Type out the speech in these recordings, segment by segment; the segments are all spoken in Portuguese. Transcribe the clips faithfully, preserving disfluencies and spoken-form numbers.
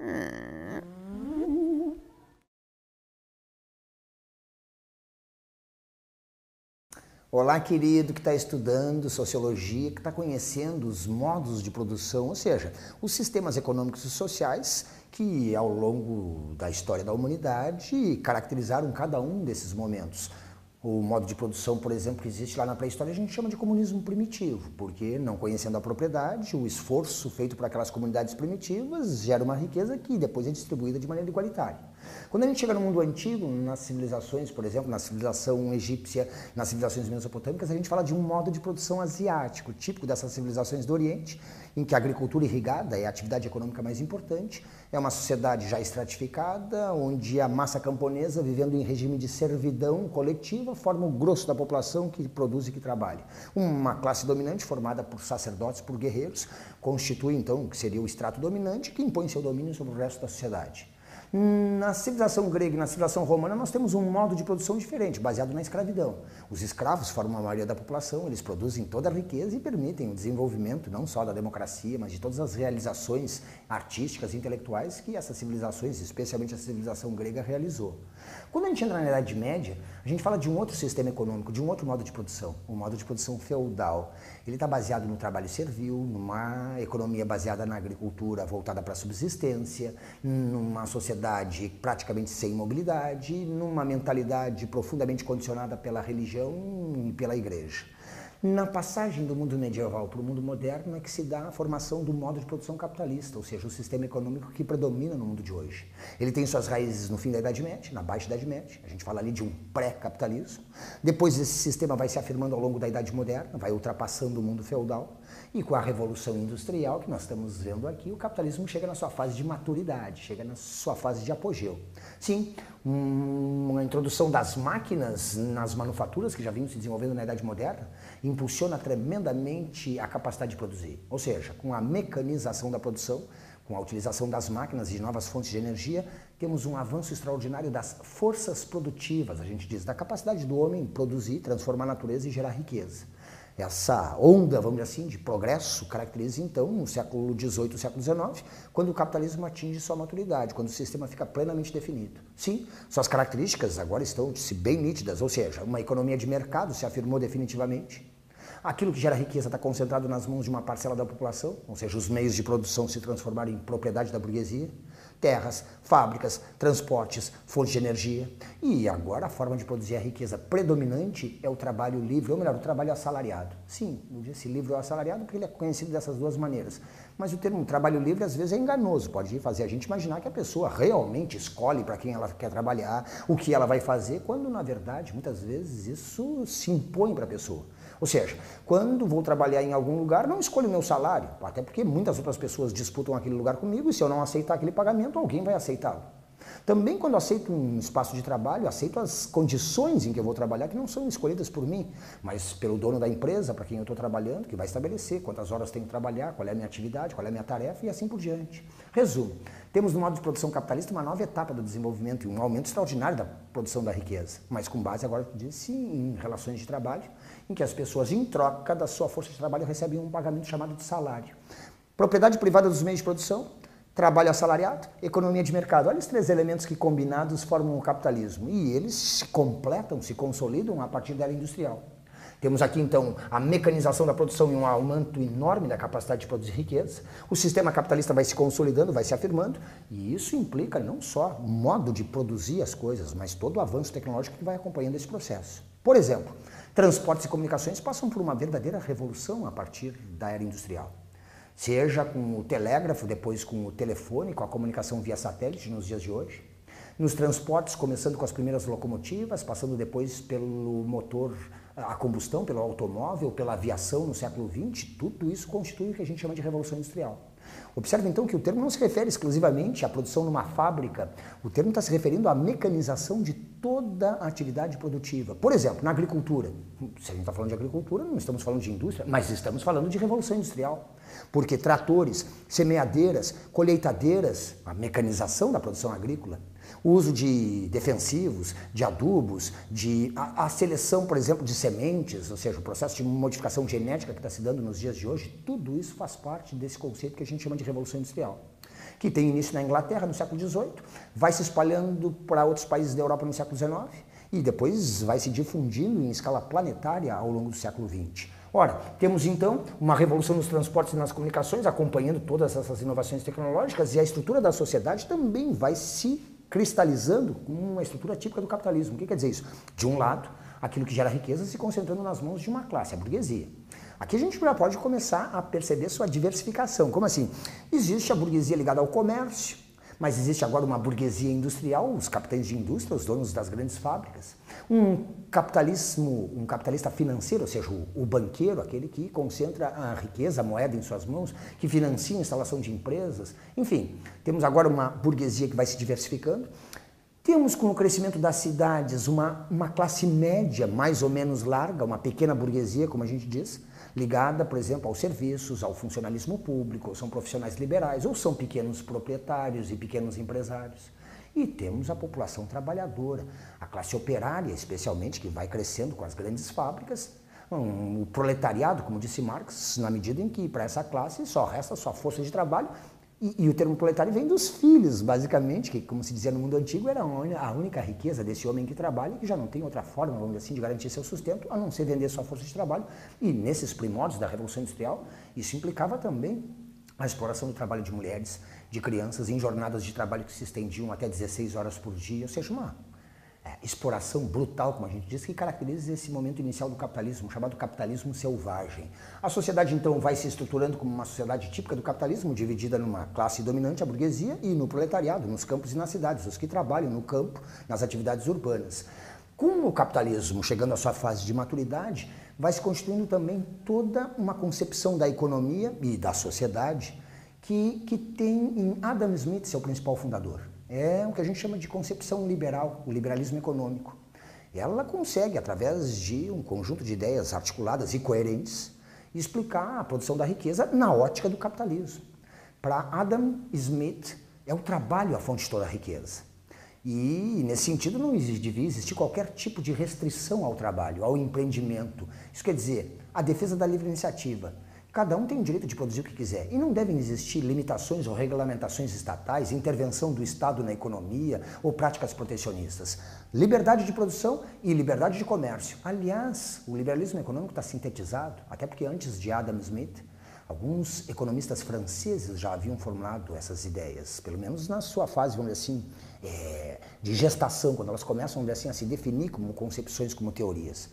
Olá, querido que está estudando sociologia, que está conhecendo os modos de produção, ou seja, os sistemas econômicos e sociais que ao longo da história da humanidade caracterizaram cada um desses momentos. O modo de produção, por exemplo, que existe lá na pré-história, a gente chama de comunismo primitivo, porque não conhecendo a propriedade, o esforço feito por aquelas comunidades primitivas gera uma riqueza que depois é distribuída de maneira igualitária. Quando a gente chega no mundo antigo, nas civilizações, por exemplo, na civilização egípcia, nas civilizações mesopotâmicas, a gente fala de um modo de produção asiático, típico dessas civilizações do Oriente, em que a agricultura irrigada é a atividade econômica mais importante, é uma sociedade já estratificada, onde a massa camponesa, vivendo em regime de servidão coletiva, forma o grosso da população que produz e que trabalha. Uma classe dominante formada por sacerdotes, por guerreiros, constitui então o que seria o estrato dominante, que impõe seu domínio sobre o resto da sociedade. Na civilização grega e na civilização romana nós temos um modo de produção diferente, baseado na escravidão. Os escravos formam a maioria da população, eles produzem toda a riqueza e permitem o desenvolvimento não só da democracia, mas de todas as realizações artísticas e intelectuais que essas civilizações, especialmente a civilização grega, realizou. Quando a gente entra na Idade Média, a gente fala de um outro sistema econômico, de um outro modo de produção, o modo de produção feudal. Ele está baseado no trabalho servil, numa economia baseada na agricultura voltada para a subsistência, numa sociedade praticamente sem mobilidade, numa mentalidade profundamente condicionada pela religião e pela igreja. Na passagem do mundo medieval para o mundo moderno é que se dá a formação do modo de produção capitalista, ou seja, o sistema econômico que predomina no mundo de hoje. Ele tem suas raízes no fim da Idade Média, na Baixa Idade Média, a gente fala ali de um pré-capitalismo. Depois esse sistema vai se afirmando ao longo da Idade Moderna, vai ultrapassando o mundo feudal, e com a Revolução Industrial, que nós estamos vendo aqui, o capitalismo chega na sua fase de maturidade, chega na sua fase de apogeu. Sim, uma introdução das máquinas nas manufaturas, que já vinham se desenvolvendo na Idade Moderna, impulsiona tremendamente a capacidade de produzir. Ou seja, com a mecanização da produção, com a utilização das máquinas e de novas fontes de energia, temos um avanço extraordinário das forças produtivas, a gente diz, da capacidade do homem produzir, transformar a natureza e gerar riqueza. Essa onda, vamos dizer assim, de progresso caracteriza então no século dezoito, século dezenove, quando o capitalismo atinge sua maturidade, quando o sistema fica plenamente definido. Sim, suas características agora estão bem nítidas, ou seja, uma economia de mercado se afirmou definitivamente. Aquilo que gera riqueza está concentrado nas mãos de uma parcela da população, ou seja, os meios de produção se transformaram em propriedade da burguesia, terras, fábricas, transportes, fontes de energia. E agora a forma de produzir a riqueza predominante é o trabalho livre, ou melhor, o trabalho assalariado. Sim, eu disse livre ou assalariado porque ele é conhecido dessas duas maneiras. Mas o termo trabalho livre às vezes é enganoso, pode fazer a gente imaginar que a pessoa realmente escolhe para quem ela quer trabalhar, o que ela vai fazer, quando na verdade, muitas vezes, isso se impõe para a pessoa. Ou seja, quando vou trabalhar em algum lugar, não escolho o meu salário, até porque muitas outras pessoas disputam aquele lugar comigo e se eu não aceitar aquele pagamento, alguém vai aceitá-lo. Também quando aceito um espaço de trabalho, aceito as condições em que eu vou trabalhar, que não são escolhidas por mim, mas pelo dono da empresa para quem eu estou trabalhando, que vai estabelecer quantas horas tenho que trabalhar, qual é a minha atividade, qual é a minha tarefa e assim por diante. Resumo, temos no modo de produção capitalista uma nova etapa do desenvolvimento e um aumento extraordinário da produção da riqueza, mas com base, agora eu disse, em relações de trabalho, em que as pessoas, em troca da sua força de trabalho, recebem um pagamento chamado de salário. Propriedade privada dos meios de produção, trabalho assalariado, economia de mercado. Olha os três elementos que combinados formam o capitalismo. E eles se completam, se consolidam a partir da era industrial. Temos aqui, então, a mecanização da produção e um aumento enorme da capacidade de produzir riqueza. O sistema capitalista vai se consolidando, vai se afirmando, e isso implica não só o modo de produzir as coisas, mas todo o avanço tecnológico que vai acompanhando esse processo. Por exemplo, transportes e comunicações passam por uma verdadeira revolução a partir da era industrial. Seja com o telégrafo, depois com o telefone, com a comunicação via satélite nos dias de hoje. Nos transportes, começando com as primeiras locomotivas, passando depois pelo motor a combustão, pelo automóvel, pela aviação no século vinte, tudo isso constitui o que a gente chama de revolução industrial. Observe então que o termo não se refere exclusivamente à produção numa fábrica, o termo está se referindo à mecanização de toda a atividade produtiva. Por exemplo, na agricultura, se a gente está falando de agricultura, não estamos falando de indústria, mas estamos falando de revolução industrial, porque tratores, semeadeiras, colheitadeiras, a mecanização da produção agrícola, O uso de defensivos, de adubos, de a, a seleção, por exemplo, de sementes, ou seja, o processo de modificação genética que está se dando nos dias de hoje, tudo isso faz parte desse conceito que a gente chama de Revolução Industrial, que tem início na Inglaterra no século dezoito, vai se espalhando para outros países da Europa no século dezenove e depois vai se difundindo em escala planetária ao longo do século vinte. Ora, temos então uma revolução nos transportes e nas comunicações, acompanhando todas essas inovações tecnológicas, e a estrutura da sociedade também vai se cristalizando como uma estrutura típica do capitalismo. O que quer dizer isso? De um lado, aquilo que gera riqueza se concentrando nas mãos de uma classe, a burguesia. Aqui a gente já pode começar a perceber sua diversificação. Como assim? Existe a burguesia ligada ao comércio, mas existe agora uma burguesia industrial, os capitães de indústria, os donos das grandes fábricas. Um capitalismo, um capitalista financeiro, ou seja, o, o banqueiro, aquele que concentra a riqueza, a moeda em suas mãos, que financia a instalação de empresas. Enfim, temos agora uma burguesia que vai se diversificando. Temos, com o crescimento das cidades, uma, uma classe média mais ou menos larga, uma pequena burguesia, como a gente diz, ligada, por exemplo, aos serviços, ao funcionalismo público, ou são profissionais liberais, ou são pequenos proprietários e pequenos empresários. E temos a população trabalhadora, a classe operária, especialmente, que vai crescendo com as grandes fábricas, um, o proletariado, como disse Marx, na medida em que para essa classe só resta sua força de trabalho. E, e o termo proletário vem dos filhos, basicamente, que, como se dizia no mundo antigo, era a única riqueza desse homem que trabalha e que já não tem outra forma, vamos dizer assim, de garantir seu sustento, a não ser vender sua força de trabalho. E nesses primórdios da Revolução Industrial, isso implicava também a exploração do trabalho de mulheres, de crianças, em jornadas de trabalho que se estendiam até dezesseis horas por dia, ou seja, uma é, exploração brutal, como a gente diz, que caracteriza esse momento inicial do capitalismo, chamado capitalismo selvagem. A sociedade, então, vai se estruturando como uma sociedade típica do capitalismo, dividida numa classe dominante, a burguesia, e no proletariado, nos campos e nas cidades, os que trabalham no campo, nas atividades urbanas. Com o capitalismo chegando à sua fase de maturidade, vai se constituindo também toda uma concepção da economia e da sociedade que, que tem em Adam Smith, seu principal fundador. É o que a gente chama de concepção liberal, o liberalismo econômico. Ela consegue, através de um conjunto de ideias articuladas e coerentes, explicar a produção da riqueza na ótica do capitalismo. Para Adam Smith, é o trabalho a fonte de toda a riqueza. E, nesse sentido, não devia existir qualquer tipo de restrição ao trabalho, ao empreendimento. Isso quer dizer, a defesa da livre iniciativa. Cada um tem o direito de produzir o que quiser e não devem existir limitações ou regulamentações estatais, intervenção do Estado na economia ou práticas protecionistas. Liberdade de produção e liberdade de comércio. Aliás, o liberalismo econômico está sintetizado, até porque antes de Adam Smith, alguns economistas franceses já haviam formulado essas ideias, pelo menos na sua fase, vamos dizer assim, é, de gestação, quando elas começam, vamos dizer assim, a se definir como concepções, como teorias.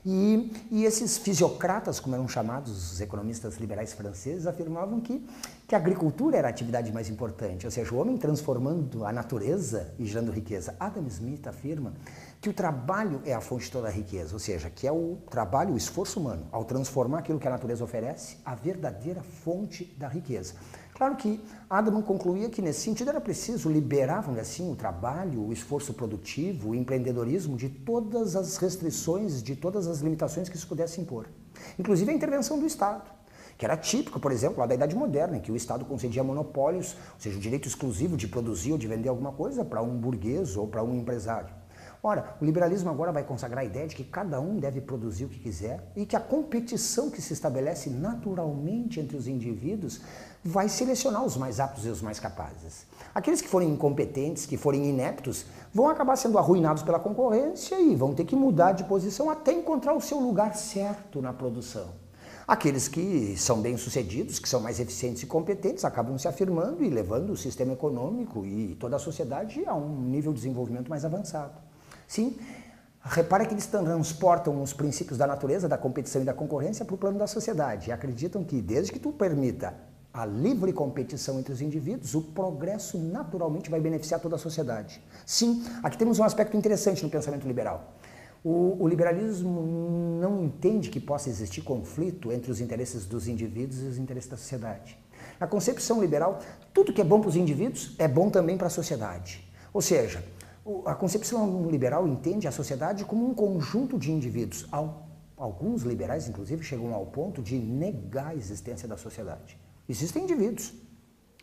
E, e esses fisiocratas, como eram chamados os economistas liberais franceses, afirmavam que, que a agricultura era a atividade mais importante, ou seja, o homem transformando a natureza e gerando riqueza. Adam Smith afirma que o trabalho é a fonte de toda a riqueza, ou seja, que é o trabalho, o esforço humano, ao transformar aquilo que a natureza oferece, a verdadeira fonte da riqueza. Claro que Adam concluía que, nesse sentido, era preciso liberar, vamos dizer assim, o trabalho, o esforço produtivo, o empreendedorismo de todas as restrições, de todas as limitações que isso pudesse impor. Inclusive a intervenção do Estado, que era típico, por exemplo, lá da Idade Moderna, em que o Estado concedia monopólios, ou seja, o direito exclusivo de produzir ou de vender alguma coisa para um burguês ou para um empresário. Ora, o liberalismo agora vai consagrar a ideia de que cada um deve produzir o que quiser e que a competição que se estabelece naturalmente entre os indivíduos vai selecionar os mais aptos e os mais capazes. Aqueles que forem incompetentes, que forem ineptos, vão acabar sendo arruinados pela concorrência e vão ter que mudar de posição até encontrar o seu lugar certo na produção. Aqueles que são bem-sucedidos, que são mais eficientes e competentes, acabam se afirmando e levando o sistema econômico e toda a sociedade a um nível de desenvolvimento mais avançado. Sim, repara que eles transportam os princípios da natureza, da competição e da concorrência para o plano da sociedade e acreditam que, desde que tu permita a livre competição entre os indivíduos, o progresso naturalmente vai beneficiar toda a sociedade. Sim, aqui temos um aspecto interessante no pensamento liberal. O, o liberalismo não entende que possa existir conflito entre os interesses dos indivíduos e os interesses da sociedade. Na concepção liberal, tudo que é bom para os indivíduos é bom também para a sociedade. Ou seja, a concepção liberal entende a sociedade como um conjunto de indivíduos. Alguns liberais, inclusive, chegam ao ponto de negar a existência da sociedade. Existem indivíduos.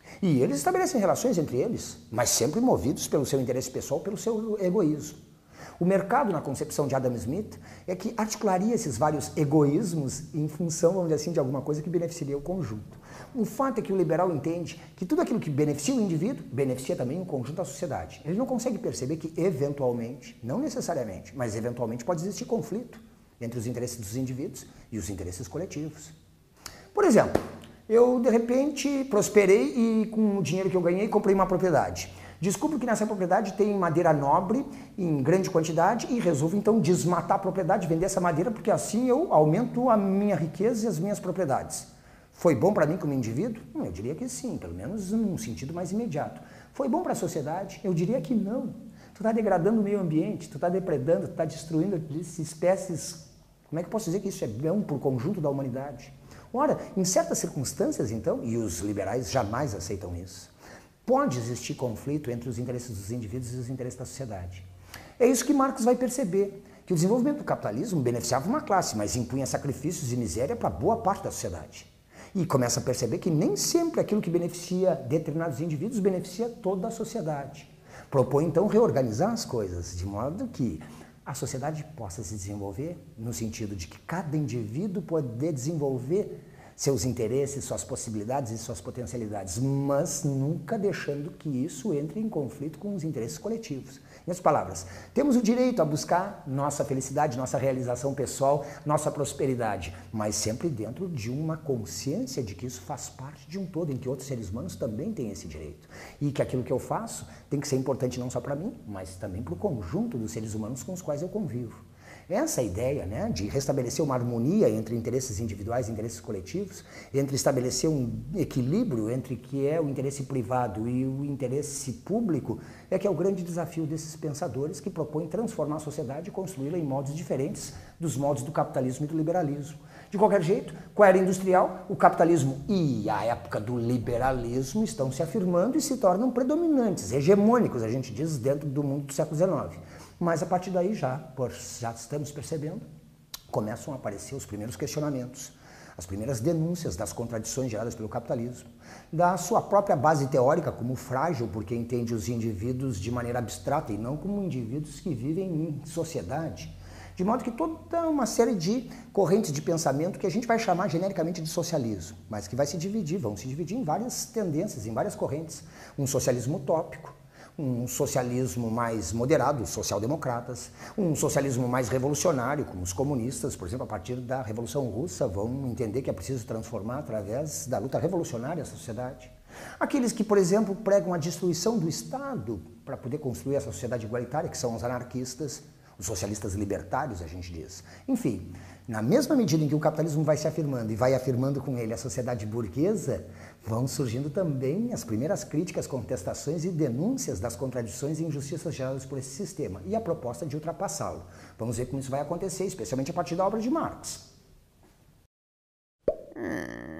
E eles estabelecem relações entre eles, mas sempre movidos pelo seu interesse pessoal, pelo seu egoísmo. O mercado, na concepção de Adam Smith, é que articularia esses vários egoísmos em função, vamos dizer assim, de alguma coisa que beneficiaria o conjunto. O fato é que o liberal entende que tudo aquilo que beneficia o indivíduo, beneficia também o conjunto da sociedade. Ele não consegue perceber que, eventualmente, não necessariamente, mas eventualmente pode existir conflito entre os interesses dos indivíduos e os interesses coletivos. Por exemplo, eu, de repente, prosperei e, com o dinheiro que eu ganhei, comprei uma propriedade. Descubro que nessa propriedade tem madeira nobre em grande quantidade e resolvo então desmatar a propriedade, vender essa madeira, porque assim eu aumento a minha riqueza e as minhas propriedades. Foi bom para mim como indivíduo? Hum, eu diria que sim, pelo menos num sentido mais imediato. Foi bom para a sociedade? Eu diria que não. Tu está degradando o meio ambiente, tu está depredando, tu está destruindo espécies. Como é que eu posso dizer que isso é bom para o conjunto da humanidade? Ora, em certas circunstâncias, então, e os liberais jamais aceitam isso, pode existir conflito entre os interesses dos indivíduos e os interesses da sociedade. É isso que Marx vai perceber, que o desenvolvimento do capitalismo beneficiava uma classe, mas impunha sacrifícios e miséria para boa parte da sociedade. E começa a perceber que nem sempre aquilo que beneficia determinados indivíduos beneficia toda a sociedade. Propõe, então, reorganizar as coisas, de modo que a sociedade possa se desenvolver no sentido de que cada indivíduo poder desenvolver seus interesses, suas possibilidades e suas potencialidades, mas nunca deixando que isso entre em conflito com os interesses coletivos. Em outras palavras, temos o direito a buscar nossa felicidade, nossa realização pessoal, nossa prosperidade, mas sempre dentro de uma consciência de que isso faz parte de um todo, em que outros seres humanos também têm esse direito. E que aquilo que eu faço tem que ser importante não só para mim, mas também para o conjunto dos seres humanos com os quais eu convivo. Essa ideia, né, de restabelecer uma harmonia entre interesses individuais e interesses coletivos, entre estabelecer um equilíbrio entre o que é o interesse privado e o interesse público, é que é o grande desafio desses pensadores que propõem transformar a sociedade e construí-la em modos diferentes dos modos do capitalismo e do liberalismo. De qualquer jeito, com a era industrial, o capitalismo e a época do liberalismo estão se afirmando e se tornam predominantes, hegemônicos, a gente diz, dentro do mundo do século dezenove. Mas a partir daí já, por, já estamos percebendo, começam a aparecer os primeiros questionamentos, as primeiras denúncias das contradições geradas pelo capitalismo, da sua própria base teórica como frágil, porque entende os indivíduos de maneira abstrata e não como indivíduos que vivem em sociedade. De modo que toda uma série de correntes de pensamento que a gente vai chamar genericamente de socialismo, mas que vai se dividir, vão se dividir em várias tendências, em várias correntes. Um socialismo utópico, um socialismo mais moderado, os social-democratas, um socialismo mais revolucionário, como os comunistas, por exemplo, a partir da Revolução Russa, vão entender que é preciso transformar através da luta revolucionária a sociedade. Aqueles que, por exemplo, pregam a destruição do Estado para poder construir essa sociedade igualitária, que são os anarquistas, os socialistas libertários, a gente diz. Enfim, na mesma medida em que o capitalismo vai se afirmando e vai afirmando com ele a sociedade burguesa, vão surgindo também as primeiras críticas, contestações e denúncias das contradições e injustiças geradas por esse sistema e a proposta de ultrapassá-lo. Vamos ver como isso vai acontecer, especialmente a partir da obra de Marx.